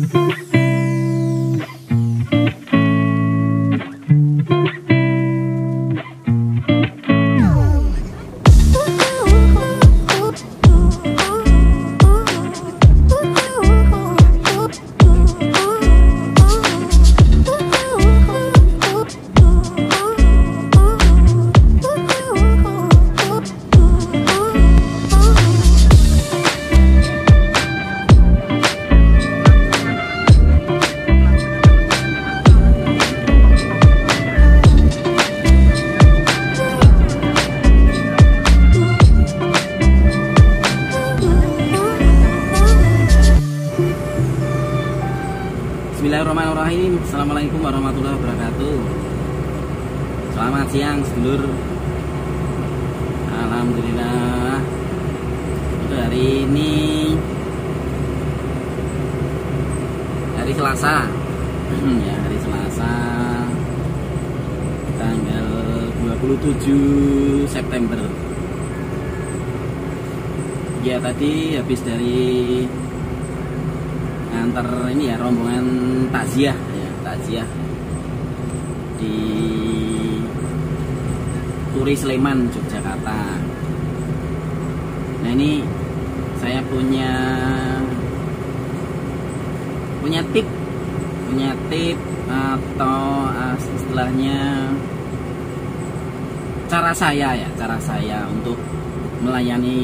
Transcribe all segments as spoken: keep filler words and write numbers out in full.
Bismillahirrahmanirrahim. Assalamualaikum warahmatullahi wabarakatuh. Selamat siang sedulur. Alhamdulillah, untuk hari ini hari Selasa ya, hari Selasa tanggal dua puluh tujuh September. Ya, tadi habis dari antar ini ya, rombongan takziah ya, takziah di Turi Sleman, Yogyakarta. Nah, ini saya punya punya tip punya tip atau uh, istilahnya cara saya ya cara saya untuk melayani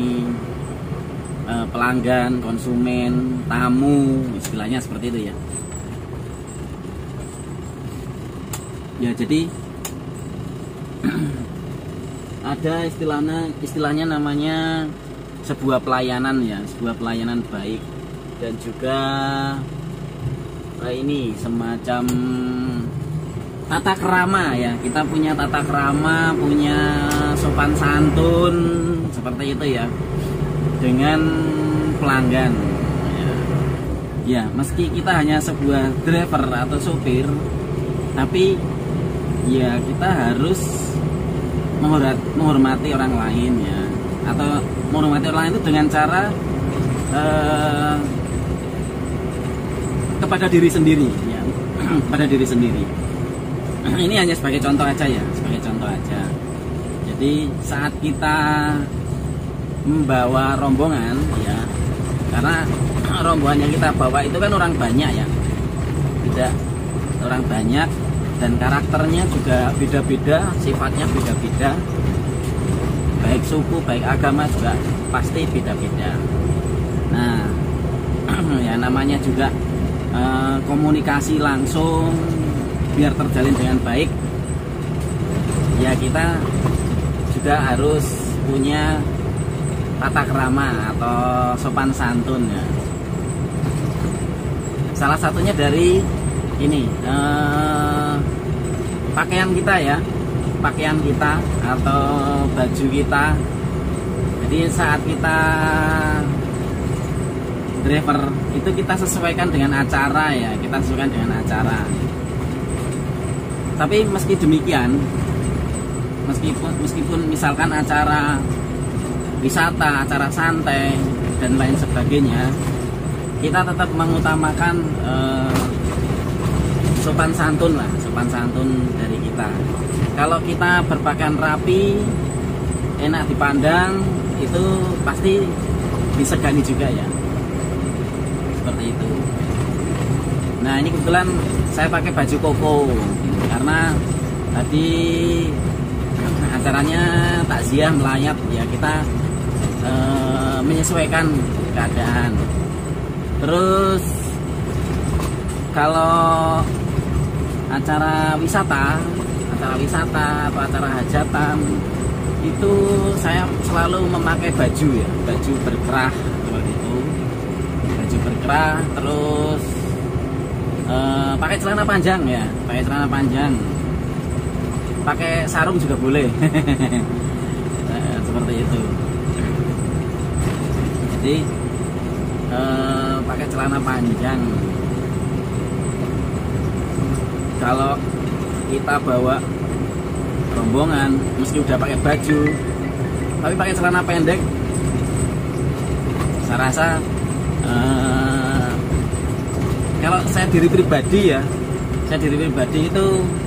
pelanggan, konsumen, tamu, istilahnya seperti itu ya. Ya, jadi ada istilahnya istilahnya namanya sebuah pelayanan ya, sebuah pelayanan baik, dan juga eh, ini semacam tata krama ya. Kita punya tata krama, punya sopan santun seperti itu ya, dengan pelanggan ya. Ya, meski kita hanya sebuah driver atau sopir, tapi ya kita harus menghormati orang lain ya, atau menghormati orang lain itu dengan cara eh, kepada diri sendiri ya, pada diri sendiri. Ini hanya sebagai contoh aja ya, sebagai contoh aja. Jadi saat kita membawa rombongan ya, karena rombongan yang kita bawa itu kan orang banyak ya, tidak orang banyak, dan karakternya juga beda-beda, sifatnya beda-beda, baik suku, baik agama juga pasti beda-beda. Nah, ya namanya juga eh, komunikasi langsung biar terjalin dengan baik ya, kita juga harus punya tata krama atau sopan santun ya. Salah satunya dari ini eh, pakaian kita ya, pakaian kita atau baju kita. Jadi saat kita driver itu kita sesuaikan dengan acara ya, kita sesuaikan dengan acara. Tapi meski demikian, meskipun meskipun misalkan acara wisata, acara santai dan lain sebagainya, kita tetap mengutamakan eh, sopan santun lah, sopan santun dari kita. Kalau kita berpakaian rapi, enak dipandang, itu pasti disegani juga ya, seperti itu. Nah, ini kebetulan saya pakai baju koko karena tadi acaranya takziah melayat ya, kita e, menyesuaikan keadaan. Terus kalau acara wisata, acara wisata atau acara hajatan itu saya selalu memakai baju ya, baju berkerah seperti itu, baju berkerah. Terus e, pakai celana panjang ya, pakai celana panjang, pakai sarung juga boleh. Nah, seperti itu. Jadi eh, pakai celana panjang. Kalau kita bawa rombongan, meski udah pakai baju, tapi pakai celana pendek, saya rasa eh, kalau saya diri pribadi ya, saya diri pribadi itu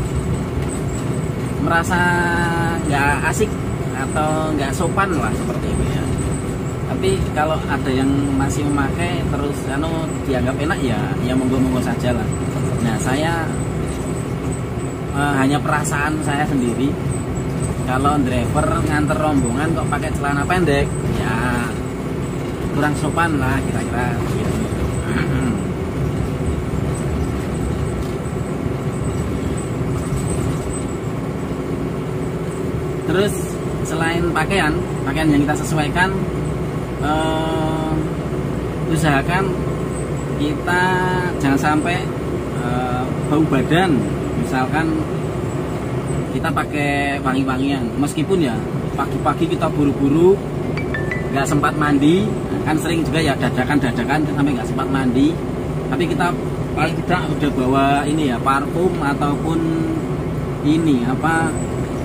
merasa nggak asik atau nggak sopan lah seperti itu ya. Tapi kalau ada yang masih memakai terus anu dianggap enak ya, ya monggo-monggo saja lah. Nah saya eh, hanya perasaan saya sendiri, kalau driver nganter rombongan kok pakai celana pendek, ya kurang sopan lah kira-kira gitu. Terus selain pakaian, pakaian yang kita sesuaikan, eh, usahakan kita jangan sampai eh, bau badan. Misalkan kita pakai wangi-wangian, meskipun ya pagi-pagi kita buru-buru nggak sempat mandi, kan sering juga ya dadakan-dadakan sampai nggak sempat mandi, tapi kita paling tidak udah bawa ini ya parfum ataupun ini apa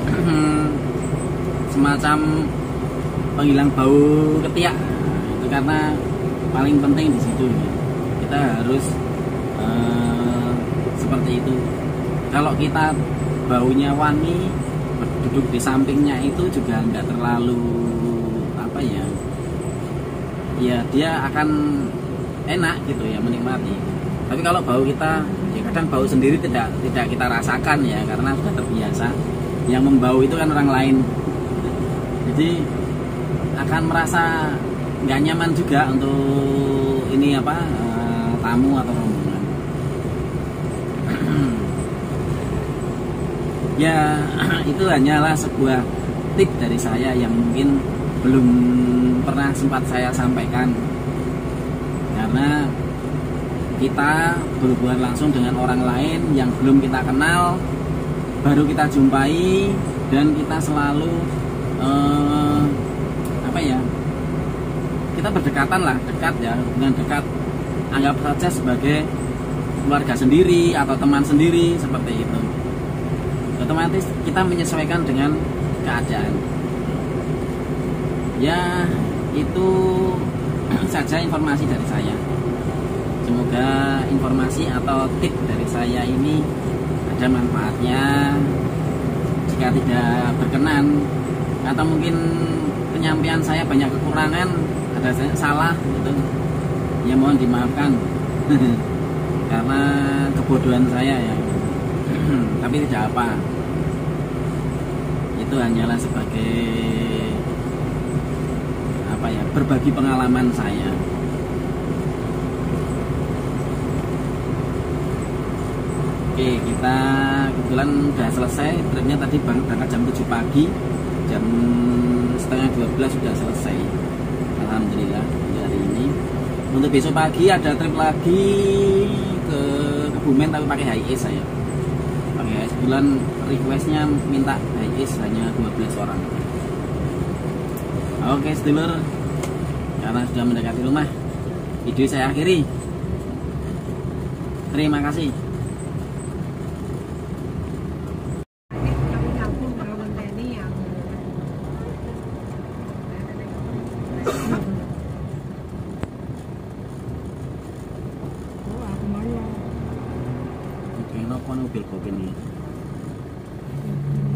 semacam penghilang bau ketiak. Itu karena paling penting di situ ya. Kita harus uh, seperti itu. Kalau kita baunya wangi, duduk di sampingnya itu juga nggak terlalu apa ya, ya dia akan enak gitu ya, menikmati. Tapi kalau bau kita, ya kadang bau sendiri tidak tidak kita rasakan ya, karena sudah terbiasa. Yang membau itu kan orang lain, jadi akan merasa nggak nyaman juga untuk ini apa uh, tamu atau rombongan. Ya itu hanyalah sebuah tip dari saya yang mungkin belum pernah sempat saya sampaikan, karena kita berhubungan langsung dengan orang lain yang belum kita kenal, baru kita jumpai, dan kita selalu eh, apa ya, kita berdekatan lah, dekat ya, dengan dekat, anggap saja sebagai keluarga sendiri atau teman sendiri seperti itu. Otomatis kita menyesuaikan dengan keadaan. Ya itu saja informasi dari saya. Semoga informasi atau tip dari saya ini ada manfaatnya. Jika tidak berkenan atau mungkin penyampaian saya banyak kekurangan, ada salah gitu, ya mohon dimaafkan karena kebodohan saya ya. Tapi tidak apa, itu hanyalah sebagai apa ya, berbagi pengalaman saya. Oke, kita kebetulan sudah selesai tripnya tadi, berangkat jam tujuh pagi, jam setengah dua belas sudah selesai, alhamdulillah hari ini. Untuk besok pagi ada trip lagi ke Kebumen tapi pakai high ace saya. Pakai bulan requestnya minta high ace hanya dua belas orang. Oke sedulur, karena sudah mendekati rumah, video saya akhiri. Terima kasih. Oke, no mobil kok ini.